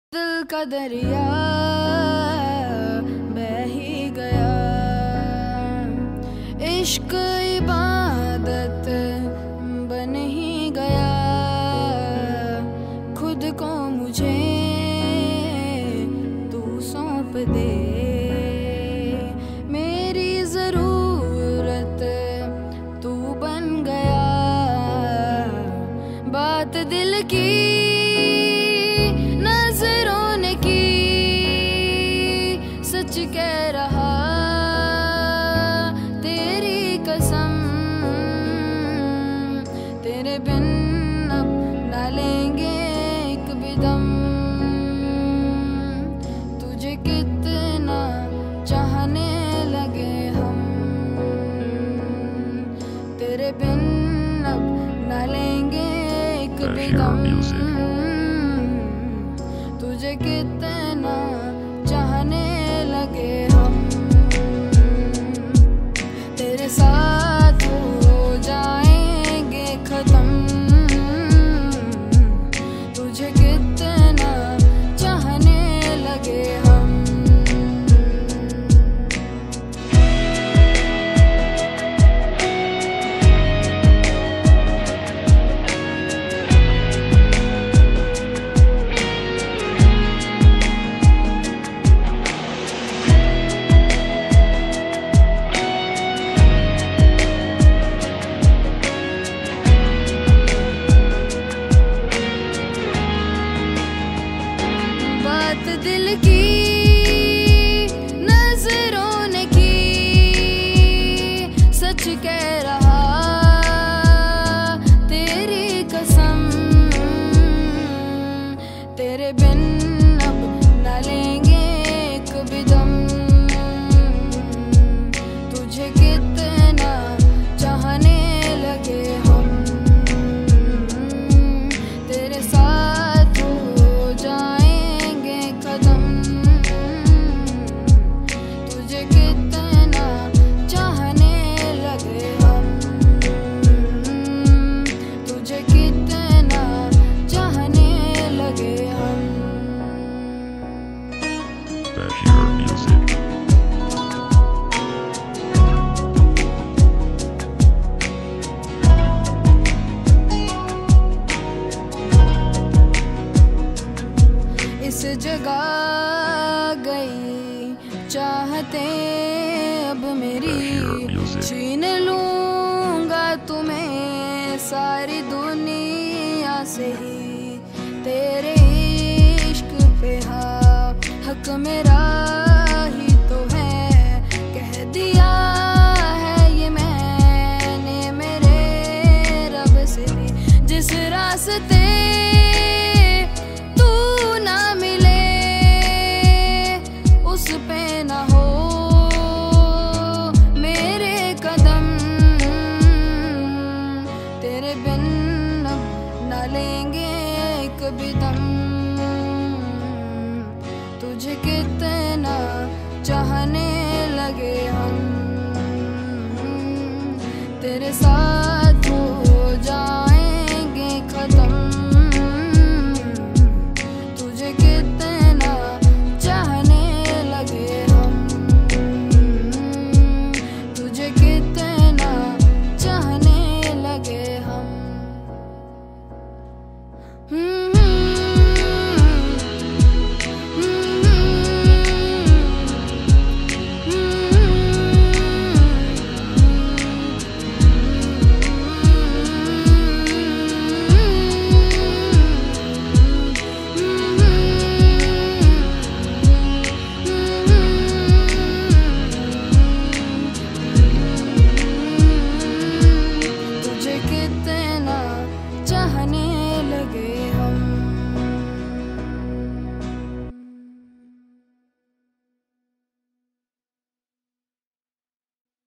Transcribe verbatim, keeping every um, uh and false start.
दिल का दरिया बह ही गया, इश्क इबादत बन ही गया। खुद को मुझे तू सौंप दे, मेरी ज़रूरत तू बन गया। बात दिल की सच कह रहा, तेरी कसम तेरे बिन अब ना लेंगे एक भी दम। तुझे कितना चाहने लगे हम, तेरे बिन अब ना लेंगे एक भी दम। तुझे कितना चाहने लगे हम, तेरे साथ हो जाएंगे खत्म। तुझे कितना चाहने लगे हम। बात दिल की नजरों ने की, सच कह रहा, तेरी कसम तेरे बिन अब ना लेंगे एक भी दम। तुझे कितना चाहने लगे हम, तेरे साथ हो जाए कदम। तुझे कितना चाहने लगे हम, तुझे कितना चाहने लगे हम। इस जगह गई चाहते अब मेरी, छीन लूंगा तुम्हें सारी दुनिया से ही। तेरे इश्क पे हाँ हक मेरा ही तो है, कह दिया है ये मैंने मेरे रब से भी। जिस रास्ते उस पे ना हो मेरे कदम, तेरे बिन अब ना लेंगे एक भी दम। तुझे कितना चाहने लगे हम, तेरे साथ हो जाएंगे खत्म। तुझे कितना चाहने लगे हम, तुझे कितना चाहने लगे हम। चाहने लगे